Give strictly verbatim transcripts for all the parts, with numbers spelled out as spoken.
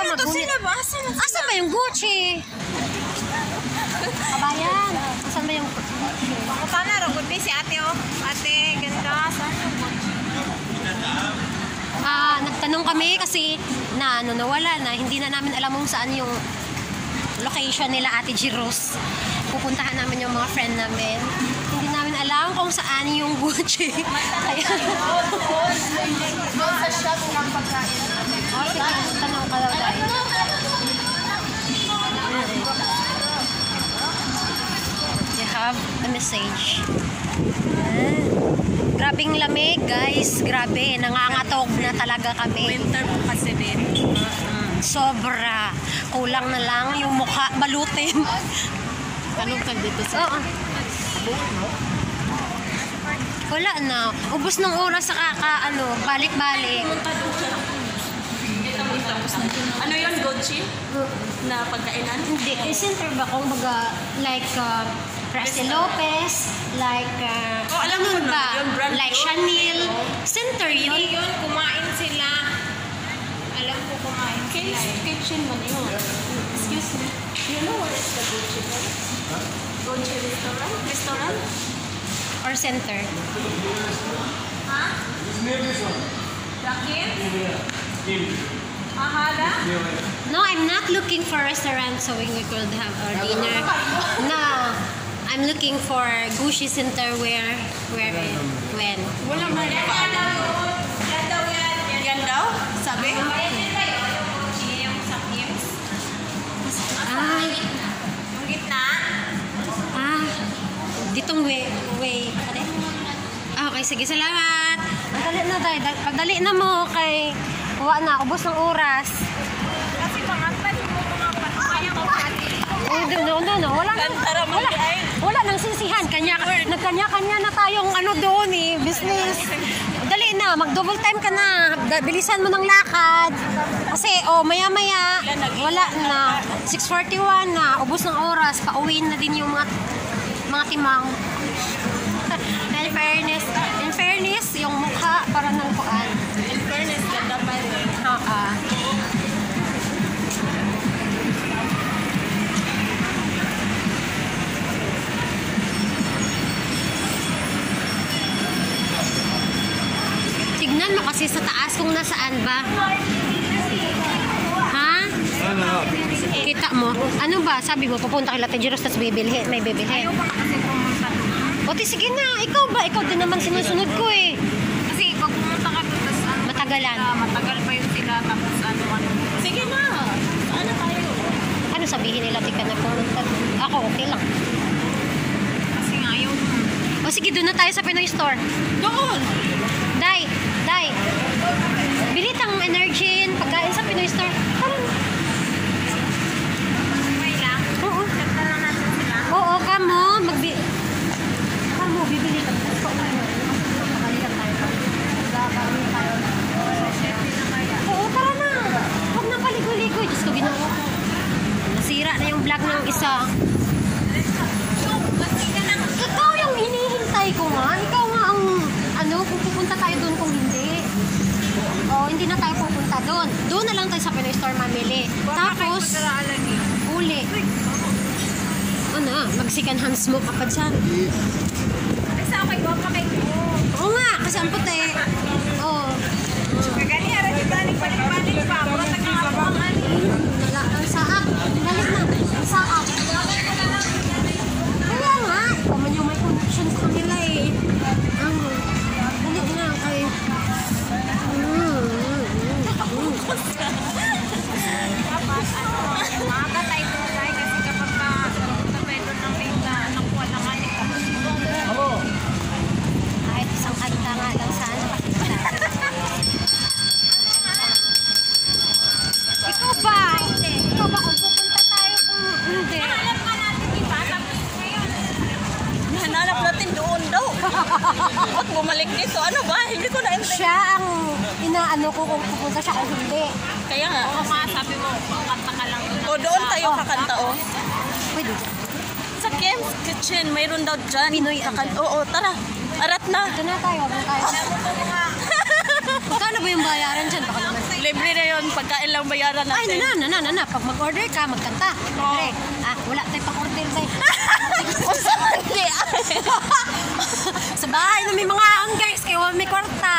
Dito sila ba? Asan ba yung Gucci? Kabayan, asan ba yung Gucci? Paano rin? Good day si ate oh. Ate, ganda. Saan yung Gucci? Ah, nagtanong kami kasi na ano, nawala na. Hindi na namin alam kung saan yung location nila Ate Giros. Pupuntahan namin yung mga friend namin. Hindi namin alam kung saan yung Gucci. Kaya Doon sa shop ng pagkain. oh, sige, tanong ka daw tayo. They have a message. Ah, grabing lamig, guys. Grabe, nangangatog na talaga kami. Winter po kasi din. Sobra. Kulang na lang yung mukha balutin. Anong tag dito sa... Oo. Wala na. Ubus ng oras sa kaka, ano, balik-balik. Ano yun, Gucci? Na pagkainan? Hindi. Eh, center ba kung baga, like, uh, Rasti Lopez, like, uh, Oh, alam ano ko na, ba? yung brand Like yun. Chanel. Center yun. Hindi yun, kumain sila. Alam ko kumain sila. Case kitchen man yun. Excuse me. You know where is the Gucci? Gucci restaurant? Restaurant? Or center. Ha? Rakim? Ahada? No, I'm not looking for a restaurant so we could have our dinner. No, I'm looking for Gucci Center where, where, when. Wala man. Yan daw yun. Yan daw yan. Yan daw? Sabi? Yung sa Kims. Ah, Yung gitna? ah, ditong way, way, ano? Ah, okay, sige, salamat. Pagdali na tayo, pagdali na mo kay, kuha na, ubos ng oras. Kasi pangatlan mo mga panukaya mo pati. Oh, no, no, no, wala nang, Kantara mo wala, ay. wala nang sisihan. Kanya, nagkanya-kanya na tayong ano doon eh, business. Dali na, mag-double time ka na. Bilisan mo ng lakad. Kasi, oh, maya-maya, wala na. six forty-one na, ubos ng oras, pauwiin na din yung mga, mga timang. In fairness, in fairness, yung mukha para ng kuan. In fairness, ganda pa rin. Oo. Tignan mo kasi sa taas kung nasaan ba. Ha? Kita mo? Ano ba? Sabi mo, pupunta kay Ate Giros, tapos bibilhin, may bibilhin. Kasi pumunta. O, di, sige na. Ikaw ba? Ikaw din naman sinusunod ko eh. Kasi pag pumunta ka doon, tapos ano, Matagalan. sila, matagal pa yun sila, tapos ano, ano. Sige na. Saan na tayo? Ano sabihin nila, di ka na pumunta? Ako, okay lang. Kasi nga yung... O, sige, doon na tayo sa Pinoy Store. Doon! Day, Day. Bilit ang energy, pagkain sa Pinoy Store. Tara na. Okay lang. Oo. Ganda lang natin sila. Oo, kamo. Magbi... Kamo, bibili ka. Pagkalitan tayo. Pagkalitan tayo. Oo, tara na. Huwag na paligoy-ligoy. Diyos ko, ginawa ko. Nasira na yung vlog ng isa. Ikaw yung hinihintay ko nga. Ikaw nga ang, ano, kung pupunta tayo doon kung hindi. O, hindi na tayo pupunta doon. Doon na lang tayo sa Pinoy Store mamili. Tapos, uli. Ano, mag-second hand smoke kapag siya. Sa akin, huwag pa kayo. Oo nga, kasi ang puti. Oo. Kagani, ara di balik-balik-balik pa. Mga taga-abuhan. Wala, ang saak. Balik na. Ang saak. Kaya nga, ikaw man yung may connection sa kanila eh. Ang, balik na kayo. Dapat, ano, makakatay ko tayo kasi kapag ka sabay doon ng pita, nakuha lang ka nito. Kahit isang kanta nga lang sana pakita. Ikaw ba? Ikaw ba kung pupunta tayo kung hindi? Alam ka natin, di ba? Tapos ngayon, nahanap natin doon daw. Ba't bumalik dito? Ano ba? Hindi ko na-intay. Siya ang inaano ko kung pupunta siya kung hindi. Kaya nga. Oo nga, sabi mo, kanta ka lang. O doon tayo Oh, kakanta, o. Pwede. Sa Kim's Kitchen, mayroon daw dyan. Pinoy Kakanta. Oo, tara. Arat na. Ito na tayo. Huwag tayo. Magkano ba yung bayaran dyan? Baka naman. Libre na yun. Pagkain lang bayaran Ay, natin. na, na, na, na, na. Pag mag-order ka, magkanta. Pre, ah, wala tayong pang-order tayo. Hindi. Sa bahay na may mga aon, guys. Kaya wala may kwarta.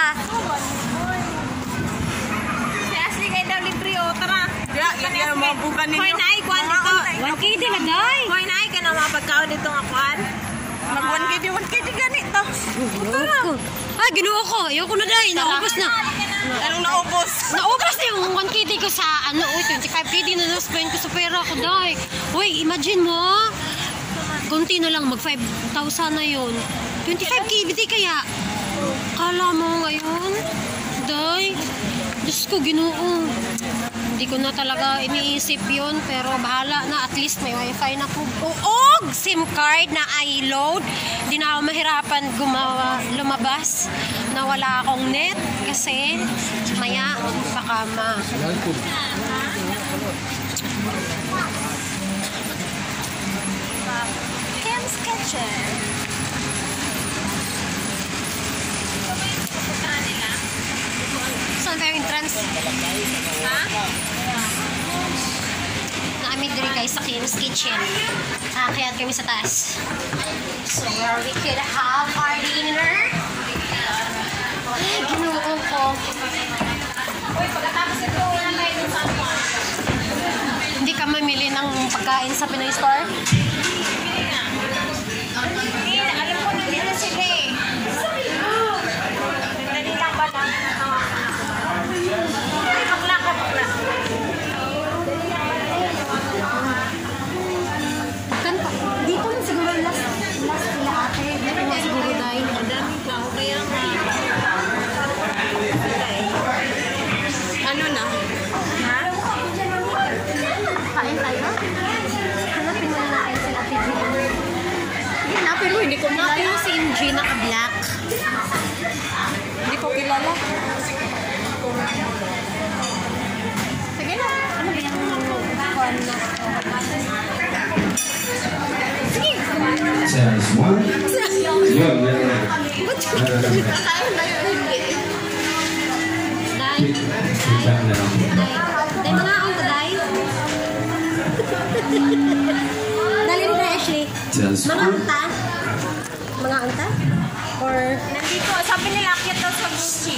Si Ashley kayo daw libre o. Tara. Kaya, hindi ka mabukan ninyo. Hoy, naay, kwan dito. one K din na, day. Hoy, naay ka na mapagkaon dito nga kwan. Mag one K di, one K di ganito. Ay, ginuo ko. Ayoko na, day. Naubos na. Anong naubos? Naubos na yung one K D ko sa, ano, uy, twenty-five K D na na-spend ko sa pera ko, day. Uy, imagine mo, konti na lang, mag five thousand na yun. twenty-five K D kaya. Kala mo ngayon, day. Diyos ko, ginoo. Hindi ko na talaga iniisip yun, pero bahala na. At least may wifi na po. Og SIM card na i-load. Hindi na ako mahirapan gumawa, lumabas na wala akong net kasi maya baka ma. Cam's Kitchen. Saan tayo entrance? Ha? Naamid diri guys sa Kim's Kitchen. Ah, kaya kami sa taas. So where we could have our dinner. Ay, ginuo ko. Uy, pagkatapos ito, wala tayo dun sa ano. Hindi ka mamili ng pagkain sa Pinoy Store? Hindi, alam ko nandito sila eh. Dali lang ba lang? Ay, bakla ka, bakla. Kan pa. Dito na siguro last last pila ate. Dito na siguro dahil. Madami pa ako kaya nga. Ano na? Ha? Kain tayo? Hanapin mo na natin sila Ate G. Hindi na, pero hindi ko Hanapin kilala. mo si M G naka-black. Hindi ko kilala. Sige na. Ano ba yung kuwan na? Sige. Says one. Yun, yun. Kakain na yun, hindi. Day. Day. Diyan na lang. Day. Day, mga akong ka, Day. Dali rin na, Ashley. Says Mga one. anta? Mga anta? Or... Nandito, sabi nila, akit daw sa Gucci.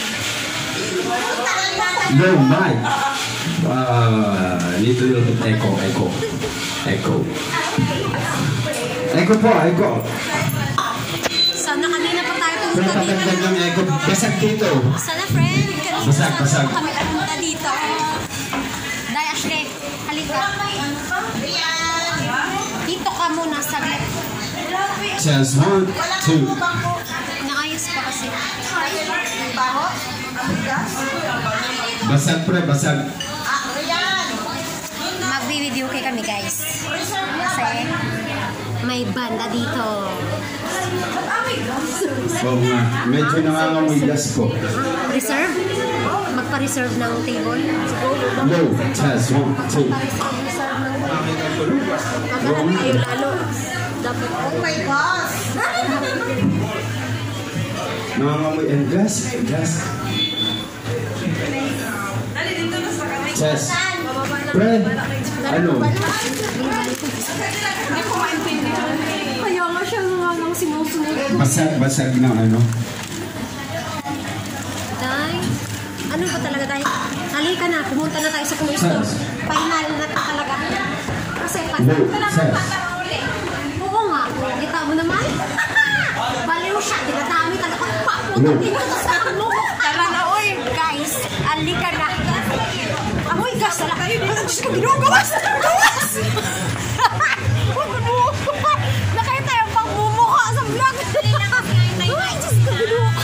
No, Mike. Uh, little echo, echo. Echo. Echo po, echo. Sana kanina pa tayo Pero pumunta dito. tatagdag ng echo. Basag dito. Sana, friend. Kanina Basag, sana basag. kami pumunta dito. Day, Ashley. Halika. Dito ka muna, saglit. Says one, two. Naayos pa kasi. Basag pre, basag. Magbi-video kay kami, guys. Kasi may banda dito. Oo nga. Medyo nangangamoy gas po. Reserve? Magpa-reserve ng table? No, says one, two. Reserve ng Maghanap tayo lalo. Dapat. Oh my gosh! Nangangamoy and gas, gas. Says, pre, ano? Kaya nga siya nga nang sinusunod. Basag, basag ng ano? Day, ano ba talaga tayo? Halika na, pumunta na tayo sa Pinoy Store. Final na talaga. Kasi pag No, talaga says. patamauli. Oo nga, kita mo naman. Baliw siya, dinadami talaga. Papunta No. dito sa ano. Tara na, oy, guys. Halika na. Amoy, gas talaga. Diyos ko, ginugawas! Gawas! Nakita yung pangmumukha sa vlog. Ay, Diyos ko, ginugawas.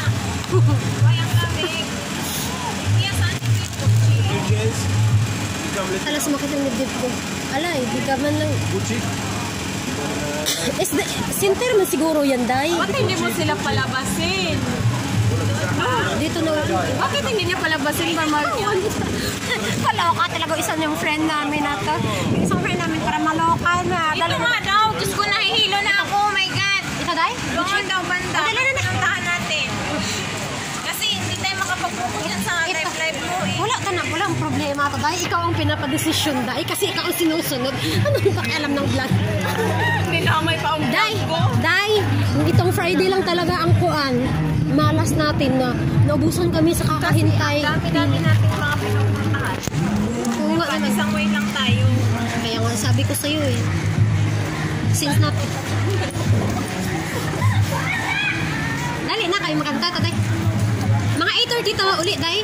Alas makita ng dip ko. Alay, di ka man lang. Is the, sinter man siguro yan, Day. Bakit hindi mo sila palabasin? Dito na. Bakit hindi niya palabasin para mag... Paloka talaga isang yung friend namin na to. Isang friend namin para maloka na. Ito nga daw, Diyos ko, nahihilo na ako, oh my God. Ito, Day? Doon daw banda. Oh, dali na na. Puntahan natin. Kasi hindi tayo makapag-focus yan sa Ito. live-live mo eh. Wala ka na. Walang tayo mga taday. Ikaw ang pinapadesisyon, Day. Kasi ikaw ang sinusunod. Ano yung pakialam ng vlog? Dinamay pa ang Day, Day, itong Friday lang talaga ang kuan. Malas natin na naubusan kami sa kakahintay. Dami-dami natin mga pinupuntahan. Oo nga naman. Isang way lang tayo. Kaya nga sabi ko sa'yo eh. Since na... Dali na kayo makanta, taday. Mga eight thirty tawa ulit, Day.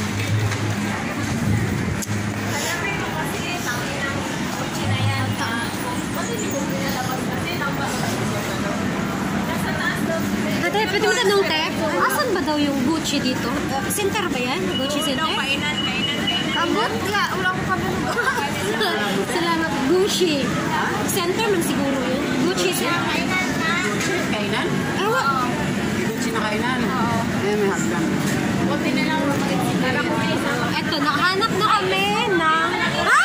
Ate, pwede mo tanong, te? Asan ba daw yung Gucci dito? Uh, center ba yan? Gucci center? Kainan, kainan, kainan. Kabot? Wala, wala akong kabot. Salamat. Gucci. Center man siguro yun. Gucci center. Kainan? Ewa. Gucci na kainan. Oo. Eh, may hagdan. Kunti na lang. Eto, nakahanap na kami ng... Ha?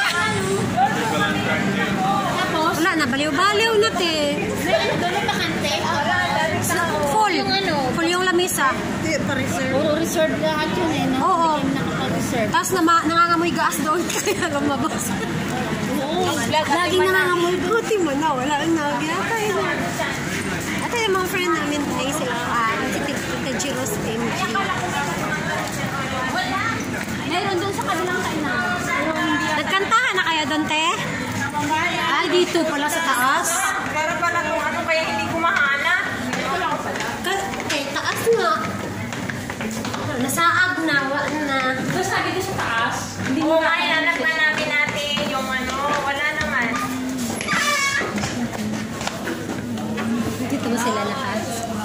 Tapos? Wala na, baliw-baliw na, te. Doon ang bakante? Full. Full yung lamisa. Puro reserve lahat yun eh. No? Oo. Nakapag-reserve. Tapos na nangangamoy gas doon kaya lumabas. Laging nangangamoy. Buti mo na, wala na. Ginatay na. Ito yung mga friend namin na sila. Ah, si Tita Jiros M G. Meron doon sa kabilang kainan. Nagkantahan na kaya doon, te? Ay, dito pala sa taas. Pero pala kung ano kaya hindi ko mahanap. Eh, taas nga. Nasaag na, wala na. Tapos sabi ko sa taas. Oo nga, hanap na namin natin yung ano. Wala naman. Dito mo sila lahat.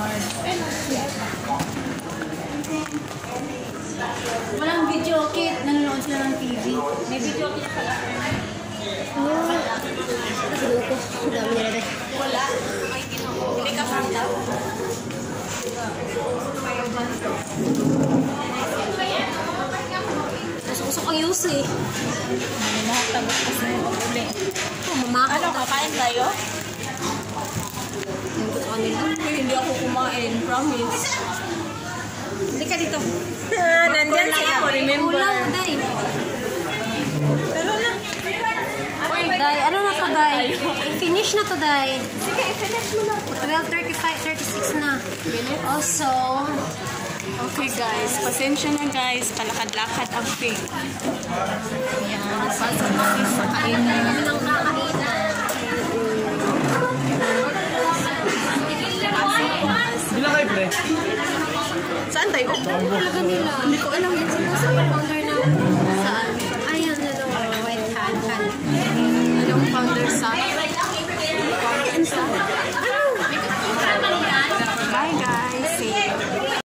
Walang video kit. Nanonood sila ng T V. May video kit pala. Oh. Siguro ko. Ang dami nila dahil. Wala. Ay, ginoo. Hindi ka kanta. Usok-usok ang yusi. Nakatagot ko sa mga uli. Oh, mamakot. Ano, kakain tayo? Yung ko sa kanila. Hindi ako kumain. Promise. Hindi ka dito. Nandyan sila. Remember. Ulang, Day. Pero na. Day, ano na to, Day? Finish na to, Day. Sige, finish mo na. twelve thirty-five, thirty-six na. Also, Okay guys, pasensya na guys. Palakad-lakad ang pig. yan. Pasok kami sa kainan. Kami ng kakainan. Bilang kayo, pre? Saan tayo? Talaga nila.